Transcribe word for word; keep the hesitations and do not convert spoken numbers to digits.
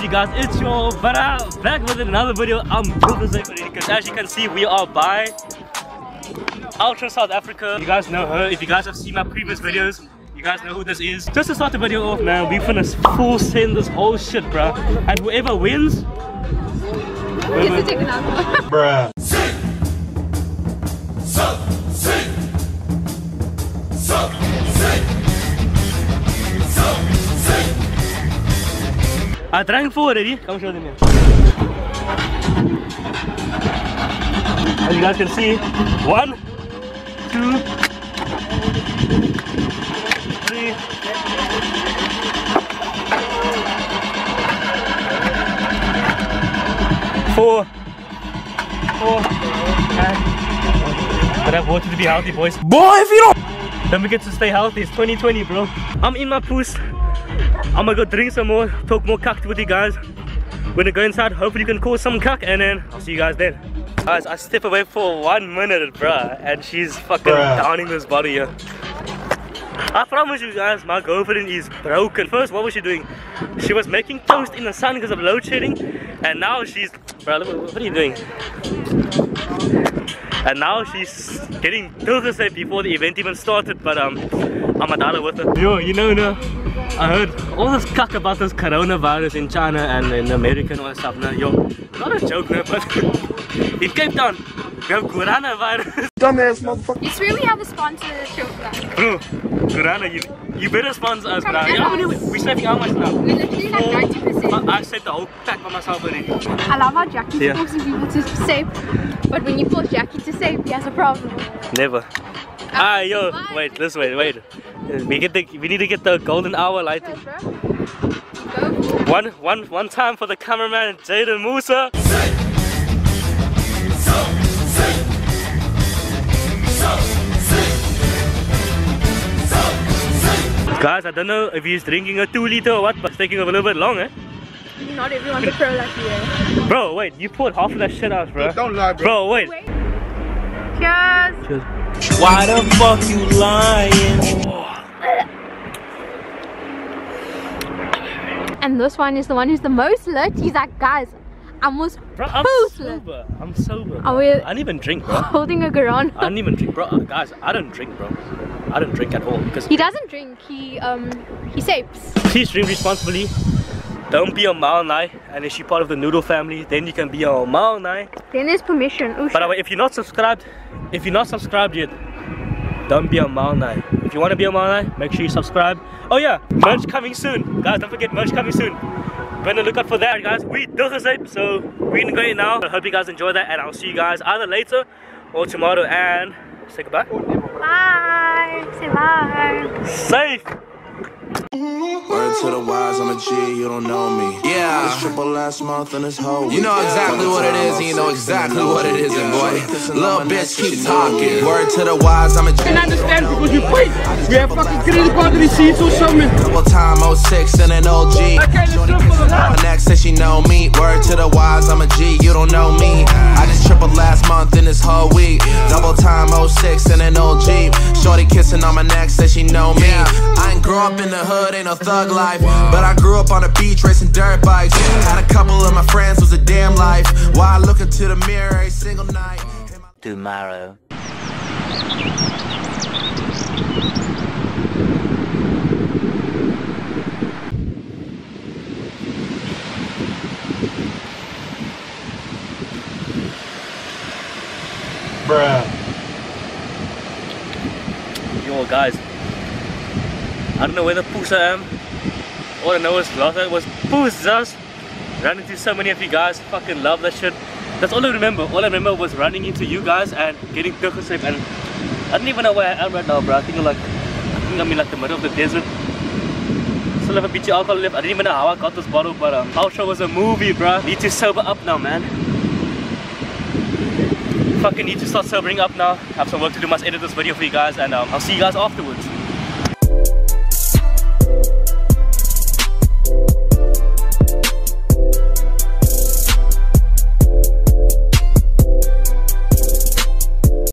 you guys? It's your brother back with another video. I'm Gesuip because as you can see, we are by Ultra South Africa. You guys know her. If you guys have seen my previous videos, you guys know who this is. Just to start the video off, man, we finna full send this whole shit, bruh. And whoever wins, Get to take another one. Bruh. I drank four already. Come show them here. As you guys can see, one, two, three, four, four, and but I want you to be healthy, boys. Boy, if you don't, don't forget to stay healthy. It's twenty twenty, bro. I'm in my poos. I'm gonna go drink some more, talk more cuck with you guys. We're gonna go inside, hopefully you can cause some cuck, and then I'll see you guys then. Guys, I step away for one minute, bruh, and she's fucking bruh. downing this bottle here. I promise you guys, my girlfriend is broken. First, what was she doing? She was making toast in the sun because of load shedding, and now she's, bruh, look, what are you doing? And now she's getting Gesuip before the event even started, but um, I'm a dollar with her. Yo, you know, no, I heard all this cuck about this coronavirus in China and in America and all that stuff. No, yo, not a joke, no, but in Cape Town, we have coronavirus. Dumbass motherfucker. You swear we have a sponsorship for that? Bro, corona, you, you better sponsor us, bro. You know how many we're saving how much now? We're literally like ninety percent. I, I saved the whole pack by myself already. I love how Jackie's yeah. forcing people to save, but when you force Jackie to save, he has a problem. Never. Ah, yo, wait, let's wait, wait. We get the, we need to get the golden hour lighting. One, one, one time for the cameraman, Jaden Musa. Guys, I don't know if he's drinking a two liter or what, but it's taking a little bit long, eh? Not everyone's a pro like you, eh? Bro, wait, you poured half of that shit out, bro. Don't lie, bro. Bro, wait. wait. Cheers. Cheers. Why the fuck you lying? And this one is the one who's the most lit. He's like, guys, I almost bro, I'm sober. I'm sober. Are we I didn't even drink, bro. Holding a Garant. I didn't even drink, bro. Guys, I don't drink, bro. I don't drink at all because he doesn't drink. He um he saves. Please drink responsibly. Don't be a Mao Nai, and if you're part of the noodle family, then you can be a Mao Nai. Then there's permission. Ooh, by the way, if you're not subscribed, if you're not subscribed yet, don't be a Mao Nai. If you want to be a Mao Nai, make sure you subscribe. Oh yeah, merch coming soon, guys. Don't forget merch coming soon. Better look out for that, guys. We Gesuip, so we're gonna go in now. I hope you guys enjoy that, and I'll see you guys either later or tomorrow. And say goodbye. Bye. Say bye. Safe. Word to the wise, I'm a G, you don't know me. Yeah. It's triple last month and this whole You know exactly what it is, and you know exactly what it isn't, boy. Little bitch, keep talking. Word to the wise, I'm a G. I can understand because you pay. We have fucking credit card receipts or something. Double time oh six and an O G. My next says she know me. Word to the wise, I'm a G, you don't know me. I just tripled last month and this whole week. Double time oh six and an O G. Shorty kissing on my neck, says she know me. I ain't grow up in the hood, ain't no thug life, but I grew up on the beach racing dirt bikes. Had a couple of my friends, was a damn life. While I look into the mirror every single night. Tomorrow. Bruh. Yo, guys. I don't know where the poos I am. All I know is last night was poos just ran into so many of you guys. Fucking love that shit. That's all I remember. All I remember was running into you guys and getting Gesuip, and I don't even know where I am right now, bro. I think I'm like I think I'm in like the middle of the desert. Still have a B T alcohol left. I didn't even know how I got this bottle, but um Ultra was a movie, bro. Need to sober up now, man. Fucking need to start sobering up now. I have some work to do, must edit this video for you guys, and um, I'll see you guys afterwards.